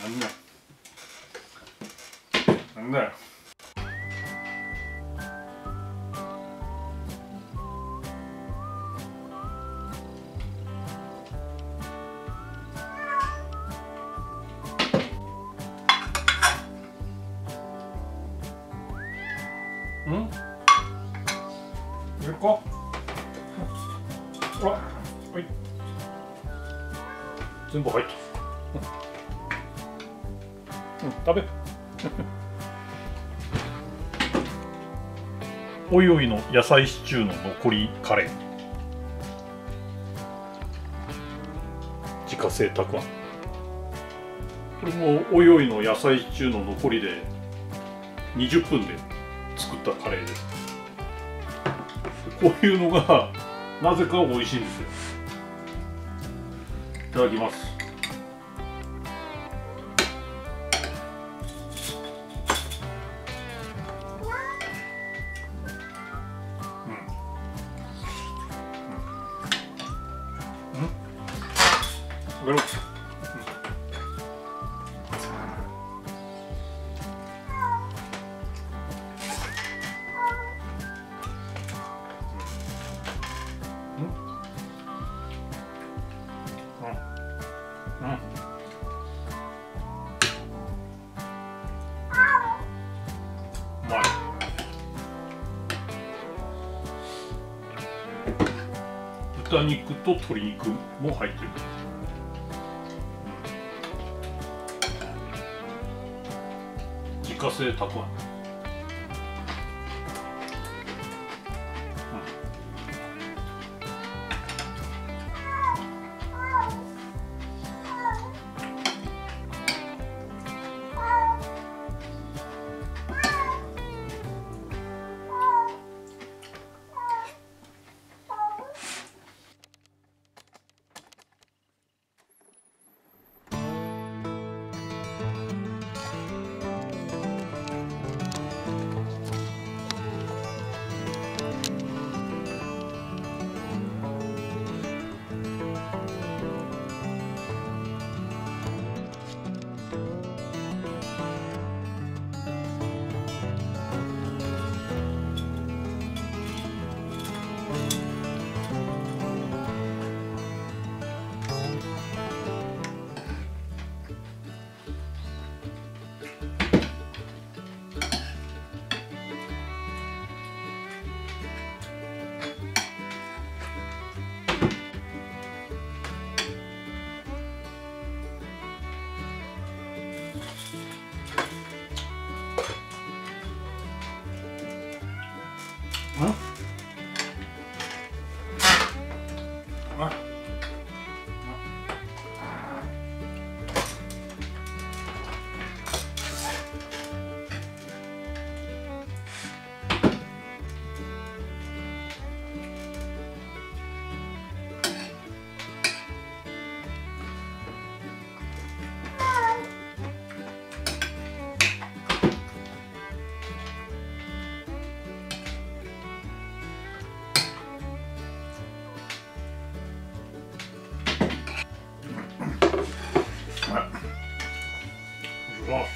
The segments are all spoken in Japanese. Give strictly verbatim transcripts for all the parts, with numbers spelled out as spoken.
なんだなんだよ。うん？いるか？あ、はい。全部入った。うん、食べ。おいおいの野菜シチューの残りカレー。自家製たくあん。これもおいおいの野菜シチューの残りでにじゅっぷんで作ったカレーです。こういうのがなぜか美味しいんですよ。いただきます。うん。うん。食べろ。豚肉と鶏肉も入ってる。自家製たくあん。うん？あ、うわ。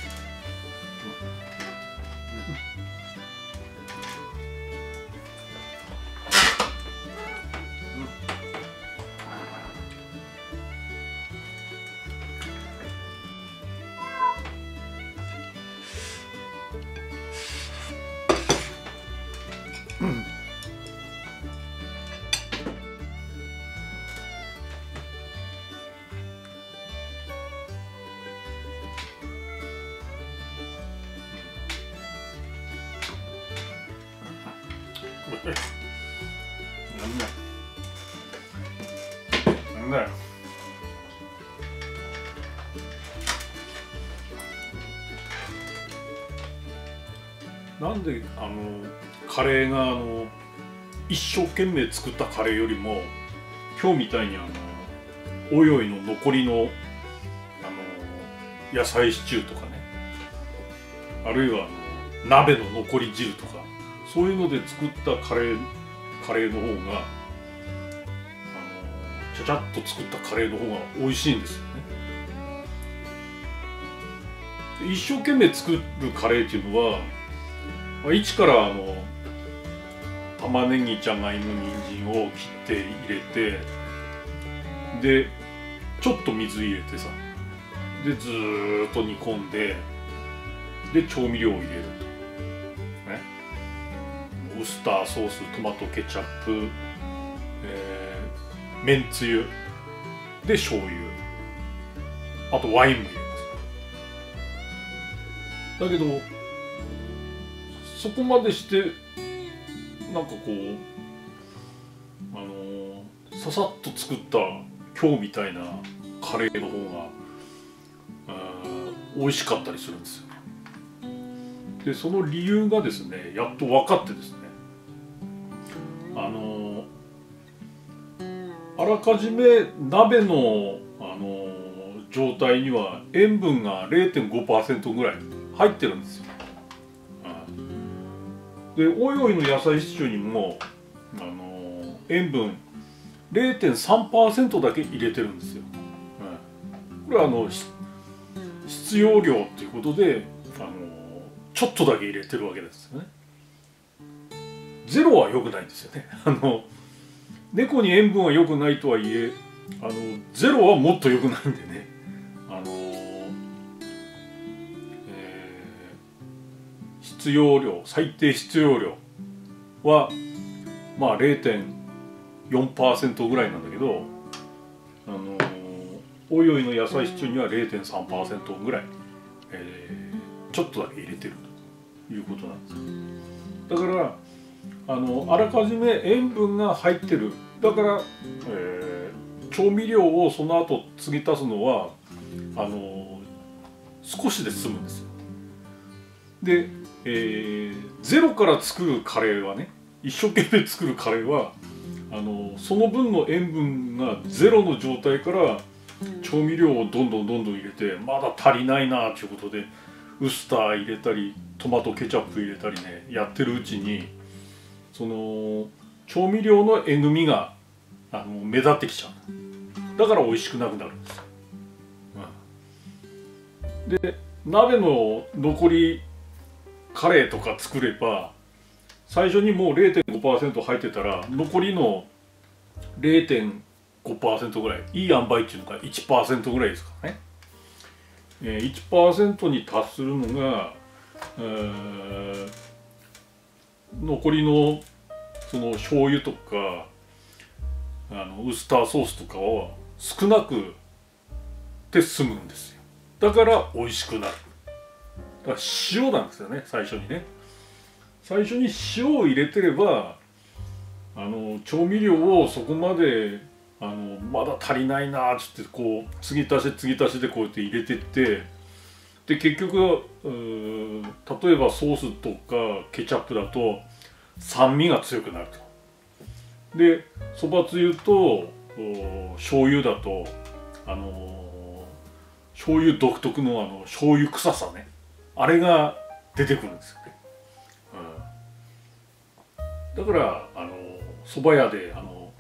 うん。なんだなんだよ。なんであのカレーがあの一生懸命作ったカレーよりも今日みたいにあのおいおいの残りのあの野菜シチューとかね、あるいはあの鍋の残り汁とかそういうので作ったカレーカレーの方があのちゃちゃっと作ったカレーの方が美味しいんですよね。 一生懸命作るカレーっていうのは、まあ、一からあの玉ねぎ、じゃがいも、人参を切って入れて、でちょっと水入れてさ、でずーっと煮込んで、で調味料を入れるとね。ウスターソース、トマトケチャップ、えー、めんつゆで醤油、あとワインも入れます。だけどそこまでしてなんかこうあのー、ささっと作った今日みたいなカレーの方が美味しかったりするんですよ。でその理由がですね、やっと分かってですね、あのー、あらかじめ鍋の、あのー、状態には塩分が れいてんごパーセント ぐらい入ってるんですよ。でおいおいの野菜シチューにも、あのー、塩分 れいてんさんパーセント だけ入れてるんですよ。これはあの必要量っていうことで、あのー、ちょっとだけ入れてるわけですよね。ゼロは良くないんですよね。あの猫に塩分は良くないとはいえ、あのゼロはもっと良くないんでね。あのーえー、必要量、最低必要量はまあ れいてんよんパーセント ぐらいなんだけど、あのー、おいおいの野菜シチューには れいてんさんパーセント ぐらい、えー、ちょっとだけ入れてるということなんです。だからあのあらかじめ塩分が入ってる。だから、えー、調味料をその後継ぎ足すのはあの少しで済むんですよ。で、えー、ゼロから作るカレーはね、一生懸命作るカレーはあのその分の塩分がゼロの状態から調味料をどんどんどんどん入れて、まだ足りないなということでウスター入れたりトマトケチャップ入れたりね、やってるうちにその調味料のえぐみがあの目立ってきちゃう。だから美味しくなくなるんですよ。うん、で鍋の残りカレーとか作れば、最初にもう れいてんごパーセント 入ってたら残りの れいてんごパーセント ぐらい、いい塩梅っていうのが いちパーセント ぐらいですからね。えー、いちパーセント に達するのが、えー、残りのその醤油とかあのウスターソースとかを少なくて済むんですよ。だから美味しくなる。だから塩なんですよね、最初にね。最初に塩を入れてれば、あの調味料をそこまであのまだ足りないなっつってこう継ぎ足し継ぎ足しでこうやって入れてって、で結局例えばソースとかケチャップだと酸味が強くなると。でそばつゆと醤油だとあの醤油独特のあの醤油臭さね、あれが出てくるんですよね。うん、だからあのそば屋であの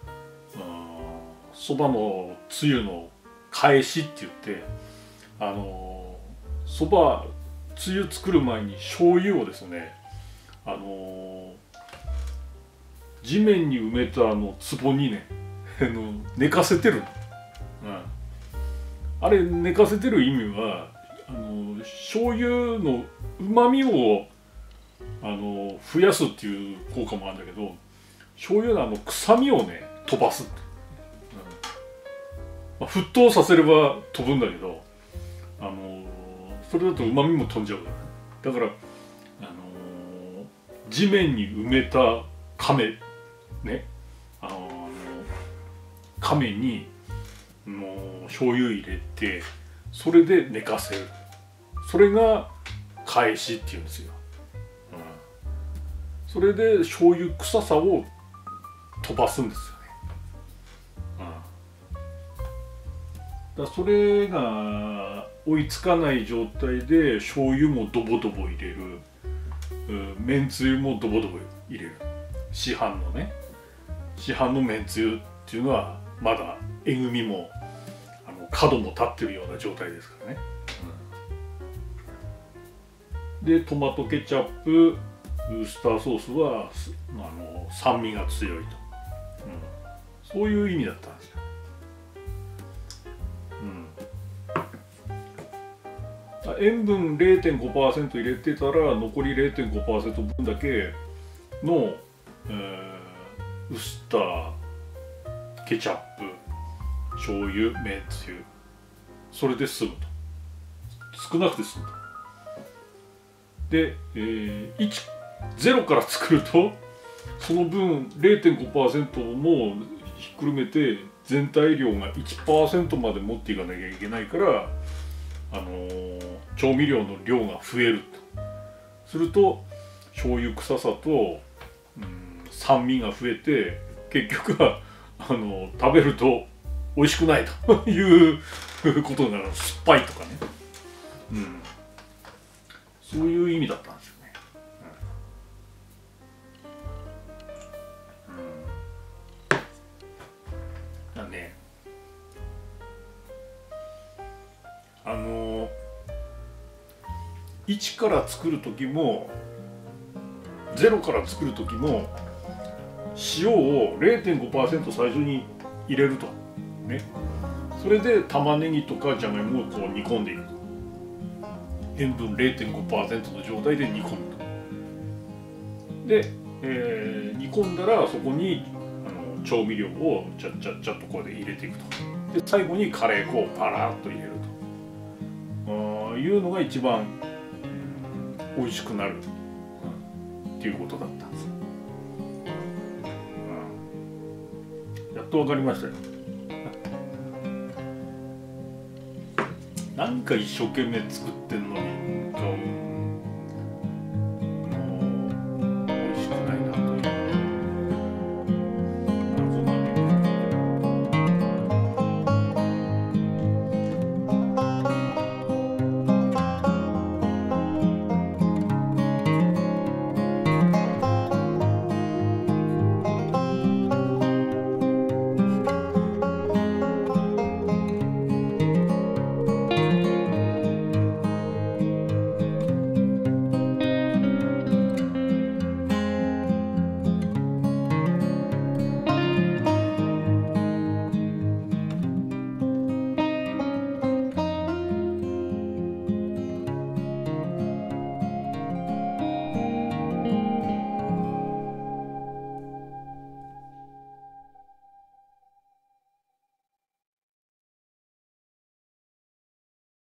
そばのつゆの返しって言って、あのそばつゆ作る前に醤油をですね、あの地面に埋めたあの壺にね寝かせてる、うん、あれ寝かせてる意味はあの醤油のうまみをあの増やすっていう効果もあるんだけど、醤油のあの臭みをね飛ばす、うん、まあ、沸騰させれば飛ぶんだけど、あのそれだとうまみも飛んじゃうから、だからあの地面に埋めた亀ね、あの亀にもう醤油入れて、それで寝かせる、それが返しっていうんですよ。うん、それで醤油臭さを飛ばすんですよね。うん、だそれが追いつかない状態で醤油もドボドボ入れる、うん、めんつゆもドボドボ入れる、市販のね市販のめんつゆっていうのはまだえぐみもあの角も立ってるような状態ですからね。 でトマトケチャップウスターソースはあの酸味が強いと、うん、そういう意味だったんですよ。うん、塩分 れいてんごパーセント 入れてたら残り れいてんごパーセント 分だけの、えー、ウスターケチャップ醤油めんつゆそれで済むと、少なくて済むと。で、えー、いち、ゼロから作るとその分 れいてんごパーセント もひっくるめて全体量が いちパーセント まで持っていかなきゃいけないから、あのー、調味料の量が増えるとすると醤油臭さと、うん、酸味が増えて結局はあのー、食べると美味しくないということになる。酸っぱいとかね、うん、そういう意味だったんですよね。うん、だね、あのいちから作る時もゼロから作る時も塩を れいてんごパーセント 最初に入れるとね、それで玉ねぎとかじゃがいもをこう煮込んでいくと、塩分 れいてんごパーセント の状態で煮込むと。で、えー、煮込んだらそこにあの調味料をちゃっちゃっちゃっとこうで入れていくと。で最後にカレー粉をパラッと入れるというのが一番美味しくなる、うん、っていうことだったんです、うん、やっと分かりましたよ。なんか一生懸命作ってんのになんか